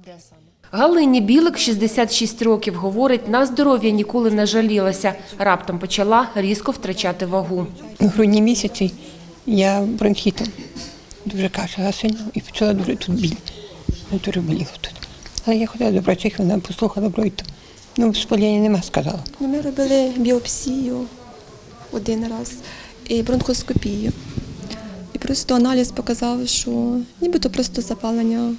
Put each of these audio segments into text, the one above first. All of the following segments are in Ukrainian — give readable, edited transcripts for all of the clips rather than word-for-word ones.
Галині Білик 66 років. Говорить, на здоров'я ніколи не жалілася. Раптом почала різко втрачати вагу. У грудні місяці я бронхітом дуже кашляла сильно і почала дуже тут біль. Дуже боліло тут. Але я ходила до врачів, вона послухала бройто. Спалення нема, сказала. Ми робили біопсію один раз і бронхоскопію. І просто аналіз показав, що нібито просто запалення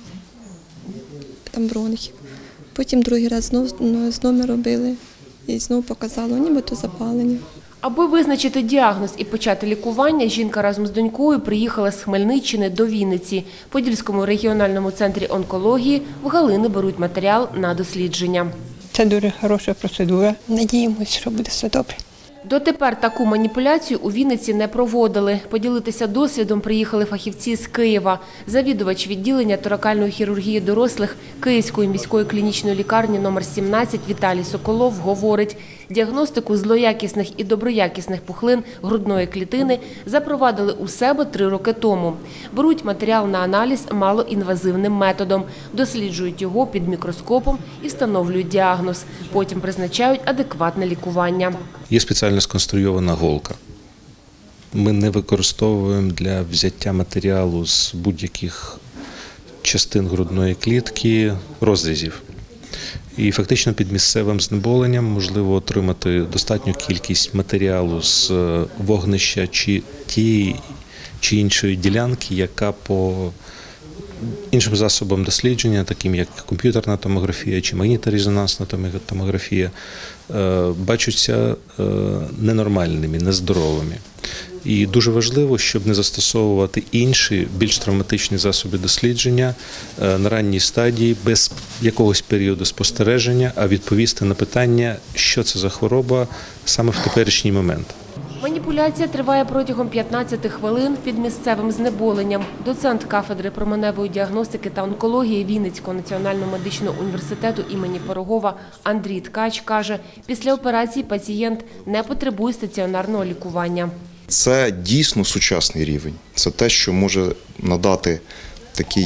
бронхів. Потім другий раз знову ми робили і знову показало, нібито запалення. Аби визначити діагноз і почати лікування, жінка разом з донькою приїхала з Хмельниччини до Вінниці. В Подільському регіональному центрі онкології в Галини беруть матеріал на дослідження. Це дуже хороша процедура. Надіємося, що буде все добре. Дотепер таку маніпуляцію у Вінниці не проводили. Поділитися досвідом приїхали фахівці з Києва. Завідувач відділення торакальної хірургії дорослих Київської міської клінічної лікарні номер 17 Віталій Соколов говорить, діагностику злоякісних і доброякісних пухлин грудної клітини запровадили у себе 3 роки тому. Беруть матеріал на аналіз малоінвазивним методом, досліджують його під мікроскопом і встановлюють діагноз. Потім призначають адекватне лікування. Є спеціально сконструйована голка. Ми не використовуємо для взяття матеріалу з будь-яких частин грудної клітки розрізів. І фактично під місцевим знеболенням можливо отримати достатню кількість матеріалу з вогнища чи тієї чи іншої ділянки, яка по іншим засобам дослідження, таким як комп'ютерна томографія чи магнітно-резонансна томографія, бачаться ненормальними, нездоровими. І дуже важливо, щоб не застосовувати інші, більш травматичні засоби дослідження на ранній стадії, без якогось періоду спостереження, а відповісти на питання, що це за хвороба саме в теперішній момент. Маніпуляція триває протягом 15 хвилин під місцевим знеболенням. Доцент кафедри променевої діагностики та онкології Вінницького національного медичного університету імені Пирогова Андрій Ткач каже, після операції пацієнт не потребує стаціонарного лікування. Це дійсно сучасний рівень. Це те, що може надати такий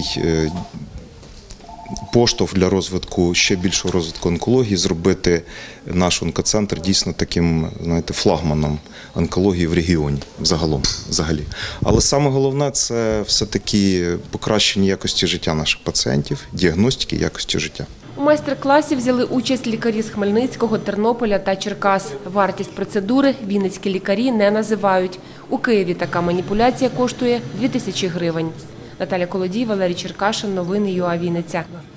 поштовх для розвитку, ще більшого розвитку онкології, зробити наш онкоцентр дійсно таким, знаєте, флагманом онкології в регіоні взагалі. Але саме головне – це все-таки покращення якості життя наших пацієнтів, діагностики якості життя. У майстер-класі взяли участь лікарі з Хмельницького, Тернополя та Черкас. Вартість процедури вінницькі лікарі не називають. У Києві така маніпуляція коштує 2000 гривень. Наталя Колодій, Валерій Черкашин. Новини ЮА Вінниця.